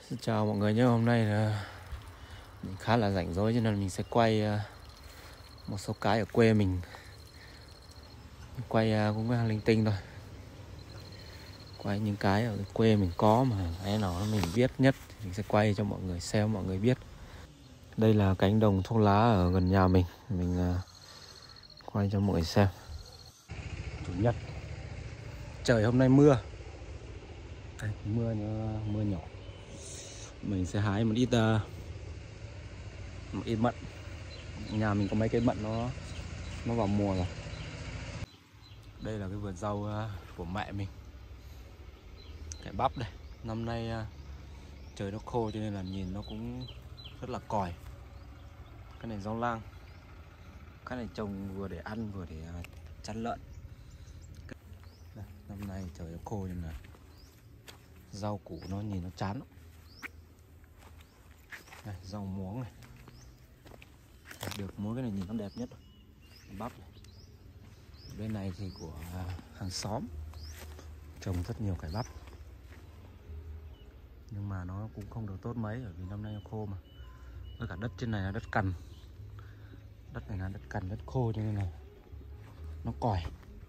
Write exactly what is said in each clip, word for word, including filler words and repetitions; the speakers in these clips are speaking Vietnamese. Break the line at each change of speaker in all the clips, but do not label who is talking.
Xin chào mọi người nhé, hôm nay là mình khá là rảnh rỗi cho nên mình sẽ quay một số cái ở quê mình. Quay cũng linh tinh thôi. Quay những cái ở quê mình có mà cái nào mình biết nhất thì mình sẽ quay cho mọi người xem, mọi người biết. Đây là cánh đồng thuốc lá ở gần nhà mình, mình quay cho mọi người xem. Chủ nhật, trời hôm nay mưa. Đây, mưa mưa nhỏ. Mình sẽ hái một ít uh, một ít mận. Nhà mình có mấy cây mận nó nó vào mùa rồi. Đây là cái vườn rau uh, của mẹ mình. Cái bắp đây. Năm nay uh, trời nó khô cho nên là nhìn nó cũng rất là còi. Cái này rau lang. Cái này trồng vừa để ăn vừa để uh, chăn lợn. Đây, năm nay trời nó khô nên là rau củ nó nhìn nó chán lắm. Đây, rau muống này. Được muối cái này nhìn nó đẹp nhất. Bắp này. Bên này thì của hàng xóm trồng rất nhiều cải bắp, nhưng mà nó cũng không được tốt mấy bởi vì năm nay nó khô mà. Với cả đất trên này là đất cằn, đất này là đất cằn, đất khô cho nên là nó còi.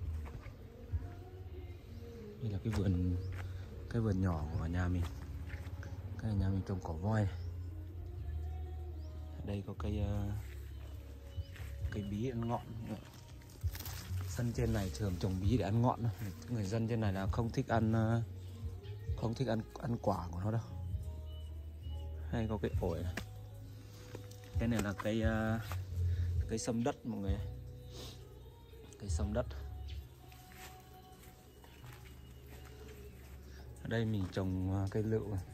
Đây là cái vườn cái vườn nhỏ của nhà mình. Cái này nhà mình trồng cỏ voi này. Ở đây có cây uh, cây bí ăn ngọn. Sân trên này thường trồng bí để ăn ngọn. Người dân trên này là không thích ăn không thích ăn ăn quả của nó đâu. Hay có cái ổi này. Cái này là cây cây sâm đất mọi người. Cây sâm đất. Ở đây mình trồng cây lựu này.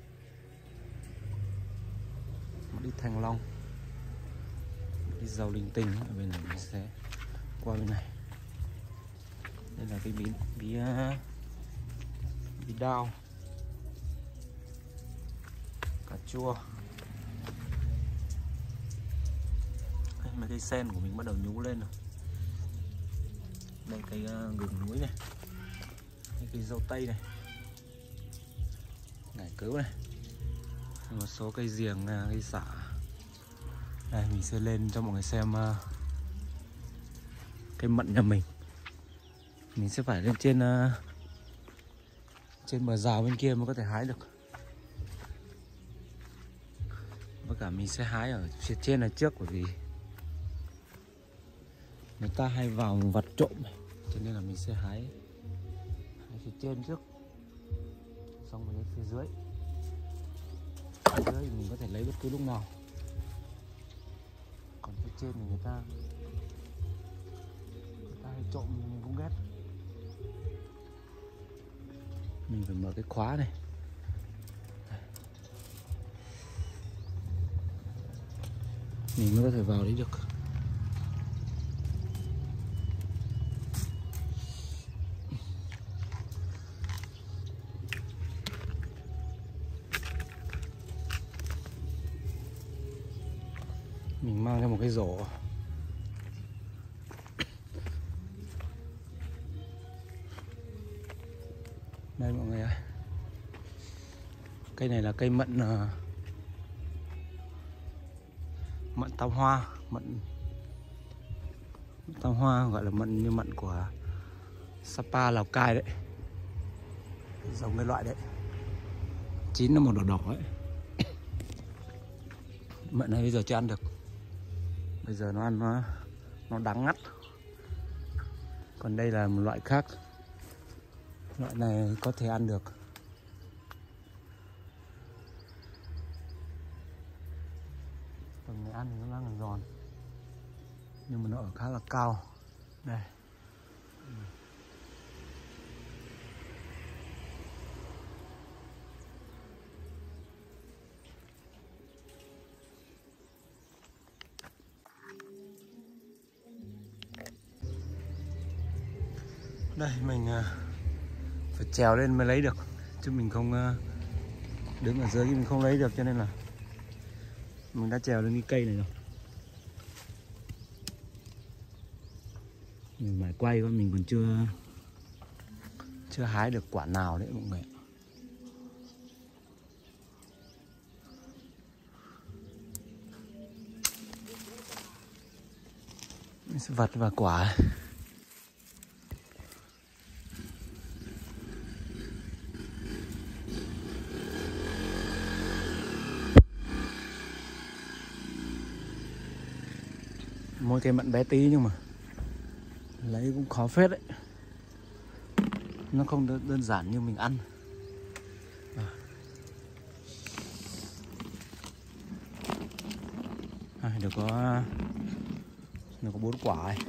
Một ít thanh long. Một ít rau linh tinh. Ở bên này mình sẽ qua bên này. Đây là cái bí bí bí đao, cà chua. Đây, mấy cây sen của mình bắt đầu nhú lên rồi. Đây cây uh, gừng núi này, đây cây dâu tây này, ngải cứu này, một số cây giềng, cây sả. Đây mình sẽ lên cho mọi người xem uh, cây mận nhà mình. Mình sẽ phải lên trên uh, trên bờ rào bên kia mới có thể hái được. Với cả mình sẽ hái ở phía trên này trước, bởi vì người ta hay vào vặt trộm này, cho nên là mình sẽ hái hái phía trên trước, xong rồi đến phía dưới. Phía dưới thì mình có thể lấy bất cứ lúc nào. Còn phía trên thì người ta người ta hay trộm, mình cũng ghét. Mình phải mở cái khóa này. Mình mới có thể vào đấy được. Mình mang theo một cái rổ. Đây mọi người ơi. Cây này là cây mận uh, mận tam hoa, mận tam hoa gọi là mận như mận của Sapa, Lào Cai đấy. Giống cái loại đấy. Chín nó màu đỏ đỏ ấy. Mận này bây giờ chưa ăn được. Bây giờ nó ăn nó nó đắng ngắt. Còn đây là một loại khác. Loại này có thể ăn được. Còn người ăn thì nó đang là giòn, nhưng mà nó ở khá là cao. Đây. Đây mình phải trèo lên mới lấy được, chứ mình không đứng ở dưới thì mình không lấy được, cho nên là mình đã trèo lên cái cây này rồi. Mình phải quay qua, mình còn chưa chưa hái được quả nào đấy mọi người. Mình sẽ vặt vào quả. Mỗi cái mận bé tí nhưng mà lấy cũng khó phết đấy. Nó không đơn, đơn giản như mình ăn. À, được có được có bốn quả ấy.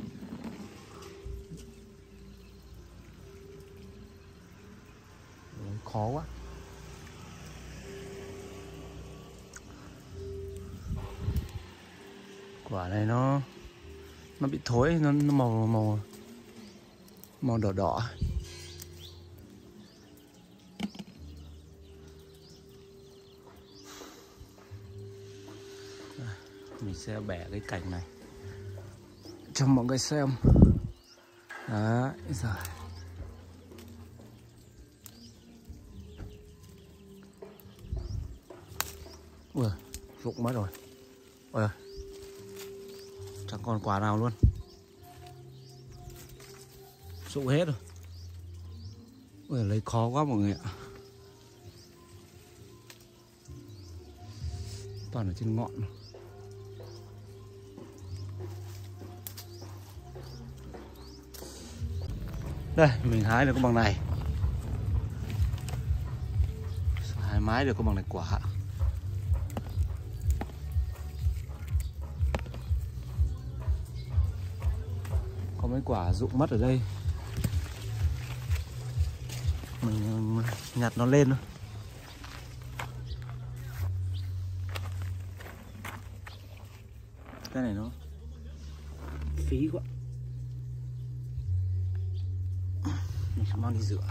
Lấy khó quá. Quả này nó nó bị thối, nó, nó màu màu màu đỏ đỏ. Mình sẽ bẻ cái cành này cho mọi người xem. Đấy, rồi. Ui, rụng mất rồi. Ui, chẳng còn quả nào luôn. Rụng hết rồi. Ui, lấy khó quá mọi người ạ. Toàn ở trên ngọn. Đây, mình hái được cái bằng này. Hái mái được cái bằng này quả. Có mấy quả rụng mất ở đây. Mình nhặt nó lên thôi. Cái này nó phí quá. Mình không mang đi rửa.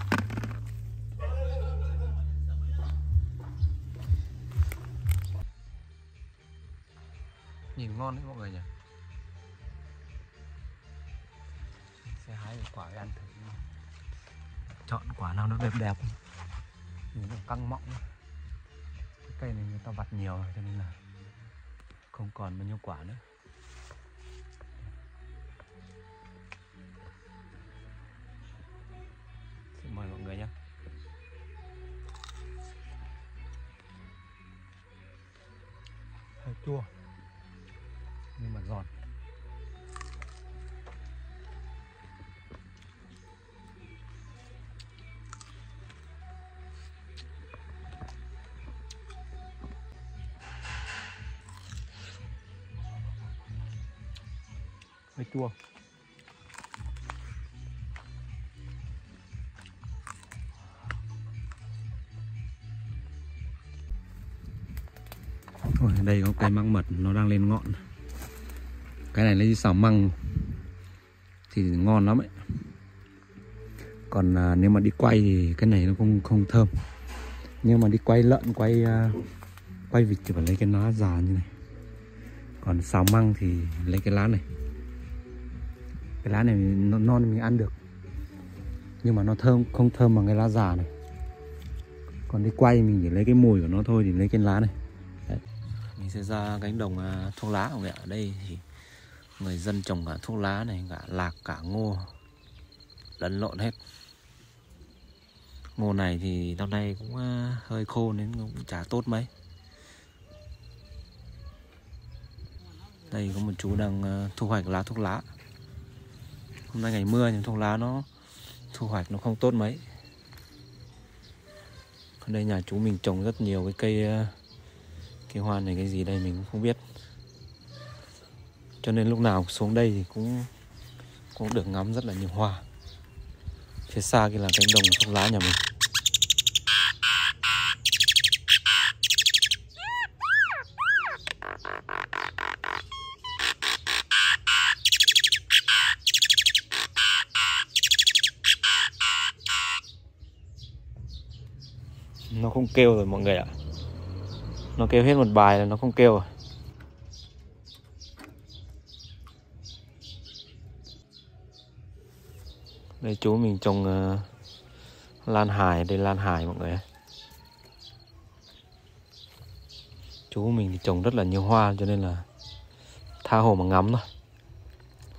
Nhìn ngon đấy mọi người nhỉ. Mình sẽ hái một quả để ăn thử. Chọn quả nào nó đẹp đẹp. Nhìn nó căng mọng. Cái cây này người ta vặt nhiều rồi cho nên là không còn bao nhiêu quả nữa. Xin mời mọi người nhé. Hơi chua nhưng mà giòn. Hơi chua. Ôi, đây có cây măng mật nó đang lên ngọn. Cái này lấy xào măng thì ngon lắm ấy. Còn à, nếu mà đi quay thì cái này nó không không thơm. Nhưng mà đi quay lợn, quay uh, quay vịt thì phải lấy cái lá già như này. Còn xào măng thì lấy cái lá này. Cái lá này nó non mình ăn được. Nhưng mà nó thơm, không thơm bằng cái lá già này. Còn đi quay mình chỉ lấy cái mùi của nó thôi thì lấy cái lá này. Đấy. Mình sẽ ra cánh đồng uh, thuốc lá ở đây thì người dân trồng cả thuốc lá này, cả lạc, cả ngô lẫn lộn hết. Ngô này thì năm nay cũng uh, hơi khô nên cũng chả tốt mấy. Đây có một chú đang uh, thu hoạch lá thuốc lá. Hôm nay ngày mưa nhưng thuốc lá nó thu hoạch nó không tốt mấy. Ở đây nhà chú mình trồng rất nhiều cái cây uh, cây hoa này cái gì đây mình cũng không biết. Cho nên lúc nào xuống đây thì cũng cũng được ngắm rất là nhiều hoa. Phía xa kia là cánh đồng thuốc lá nhà mình. Nó không kêu rồi mọi người ạ. Nó kêu hết một bài là nó không kêu rồi. Đây chú mình trồng uh, lan hải, đây lan hải mọi người. Chú mình thì trồng rất là nhiều hoa cho nên là tha hồ mà ngắm thôi.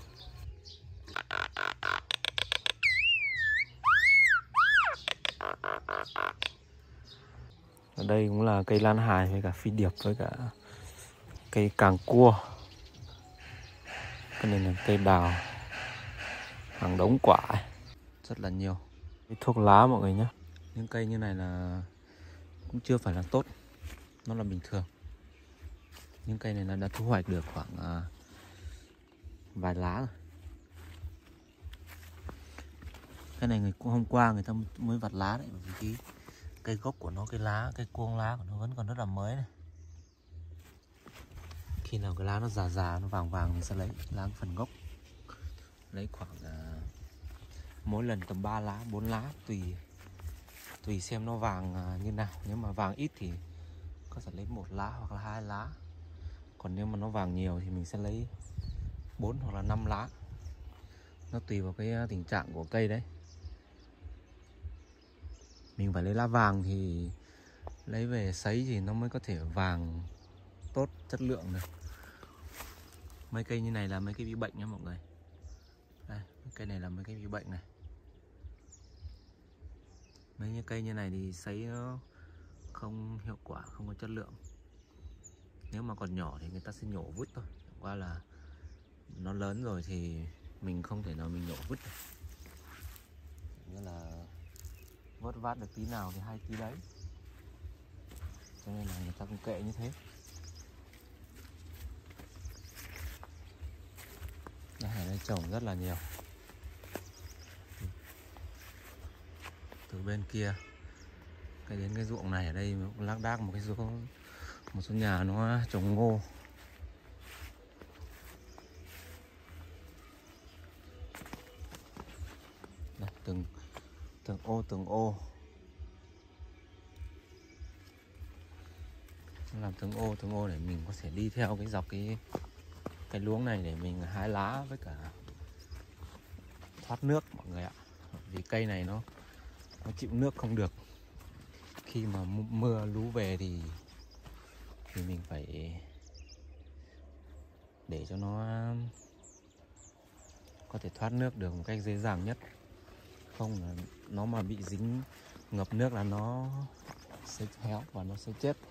Ở đây cũng là cây lan hài với cả phi điệp với cả cây càng cua. Cái này là cây đào, hàng đống quả ấy. Rất là nhiều. Cái thuốc lá mọi người nhé. Những cây như này là cũng chưa phải là tốt, nó là bình thường. Những cây này là đã thu hoạch được khoảng uh, vài lá rồi. Cái này người hôm qua người ta mới vặt lá đấy, bởi vì cái cây gốc của nó, cái lá, cái cuông lá của nó vẫn còn rất là mới này. Khi nào cái lá nó già già, nó vàng vàng mình sẽ lấy lá phần gốc, lấy khoảng uh, mỗi lần tầm ba lá, bốn lá tùy tùy xem nó vàng uh, như nào. Nếu mà vàng ít thì có thể lấy một lá hoặc là hai lá. Còn nếu mà nó vàng nhiều thì mình sẽ lấy bốn hoặc là năm lá. Nó tùy vào cái tình trạng của cây đấy. Mình phải lấy lá vàng thì lấy về sấy thì nó mới có thể vàng tốt, chất lượng được. Mấy cây như này là mấy cây bị bệnh nha mọi người. Đây, cây này là mấy cây bị bệnh này. Mấy như cây như này thì sấy nó không hiệu quả, không có chất lượng. Nếu mà còn nhỏ thì người ta sẽ nhổ vứt thôi. Qua là nó lớn rồi thì mình không thể nào mình nhổ vứt được. Nghĩa là vớt vát được tí nào thì hay tí đấy. Cho nên là người ta cũng kệ như thế. Đây, ở đây trồng rất là nhiều. Từ bên kia cái đến cái ruộng này ở đây lác đác một cái số một số nhà nó trồng ngô. Đây, từng từng ô từng ô làm từng ô từng ô để mình có thể đi theo cái dọc cái cái luống này để mình hái lá với cả thoát nước mọi người ạ. Vì cây này nó nó chịu nước không được. Khi mà mưa lũ về thì thì mình phải để cho nó có thể thoát nước được một cách dễ dàng nhất. Không là nó mà bị dính ngập nước là nó sẽ héo và nó sẽ chết.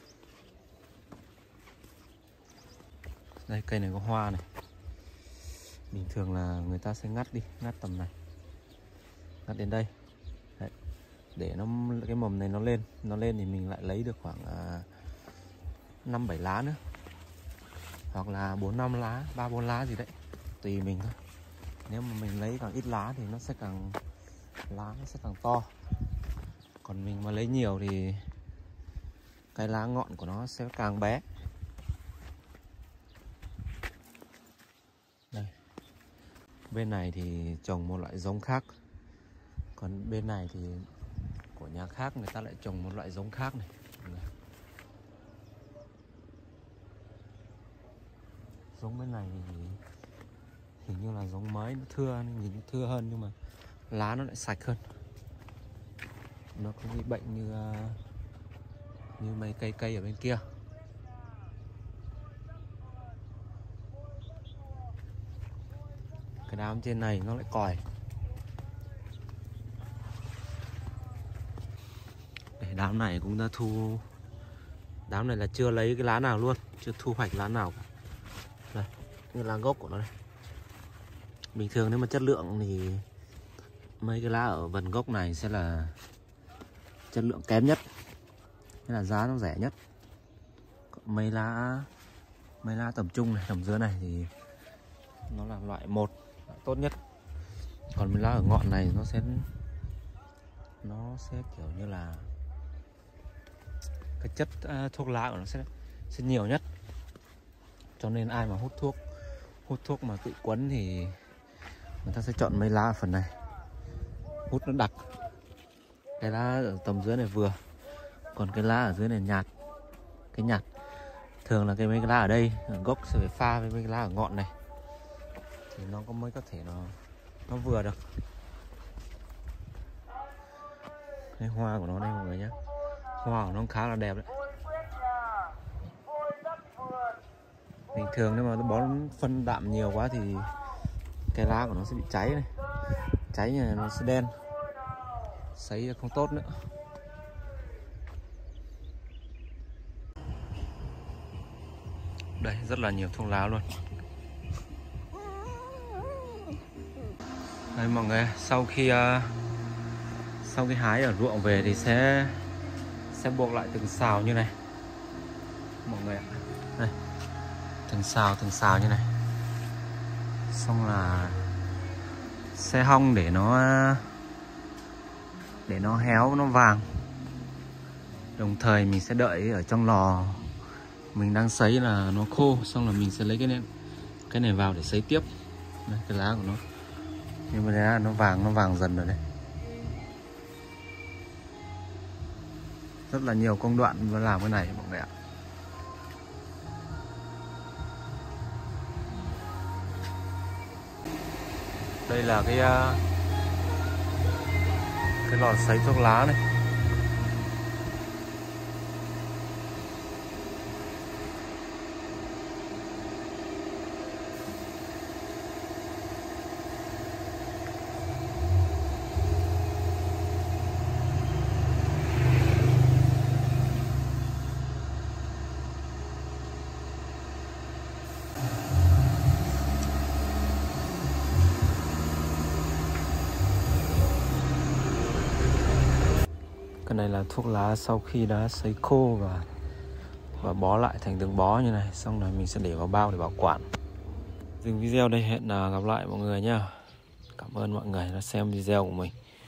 Đây, cây này có hoa này. Bình thường là người ta sẽ ngắt đi, ngắt tầm này, ngắt đến đây. Đấy. Để nó cái mầm này nó lên, nó lên thì mình lại lấy được khoảng năm bảy lá nữa, hoặc là bốn năm lá, ba bốn lá gì đấy, tùy mình thôi. Nếu mà mình lấy càng ít lá thì nó sẽ càng lá nó sẽ càng to. Còn mình mà lấy nhiều thì cái lá ngọn của nó sẽ càng bé. Đây. Bên này thì trồng một loại giống khác. Còn bên này thì của nhà khác người ta lại trồng một loại giống khác này. Giống bên này thì hình như là giống mới, nó thưa, nhìn thưa hơn nhưng mà lá nó lại sạch hơn. Nó không bị bệnh như như mấy cây cây ở bên kia. Cái đám trên này nó lại còi. Để đám này cũng đã thu. Đám này là chưa lấy cái lá nào luôn, chưa thu hoạch lá nào cả. Đây, cái lá gốc của nó đây. Bình thường nếu mà chất lượng thì mấy cái lá ở vần gốc này sẽ là chất lượng kém nhất, thế là giá nó rẻ nhất. Mấy lá mấy lá tầm trung này, tầm dưới này thì nó là loại một, loại tốt nhất. Còn mấy lá ở ngọn này nó sẽ nó sẽ kiểu như là cái chất uh, thuốc lá của nó sẽ sẽ nhiều nhất. Cho nên ai mà hút thuốc hút thuốc mà tự quấn thì người ta sẽ chọn mấy lá ở phần này, hút nó đặc. Cái lá ở tầm dưới này vừa, còn cái lá ở dưới này nhạt, cái nhạt. Thường là cái mấy cái lá ở đây ở gốc sẽ phải pha với mấy cái lá ở ngọn này thì nó có mới có thể nó nó vừa được. Cái hoa của nó đây mọi người nhé, hoa của nó khá là đẹp đấy. Bình thường nếu mà nó bón phân đạm nhiều quá thì cái lá của nó sẽ bị cháy này, cháy này nó sẽ đen, sấy không tốt nữa. Đây rất là nhiều thuốc lá luôn. Đây mọi người, sau khi uh, sau khi hái ở ruộng về thì sẽ sẽ buộc lại từng sào như này mọi người ạ. Đây, từng sào từng sào như này, xong là sẽ hong để nó để nó héo, nó vàng. Đồng thời mình sẽ đợi ở trong lò mình đang sấy là nó khô, xong là mình sẽ lấy cái này cái này vào để sấy tiếp. Đây, cái lá của nó, nhưng mà đấy nó vàng, nó vàng dần rồi đấy. Rất là nhiều công đoạn và làm cái này mọi người ạ. Đây là cái cái lò sấy thuốc lá này. Cái này là thuốc lá sau khi đã sấy khô và và bó lại thành từng bó như này, xong là mình sẽ để vào bao để bảo quản. Dừng video đây, hẹn gặp lại mọi người nhá. Cảm ơn mọi người đã xem video của mình.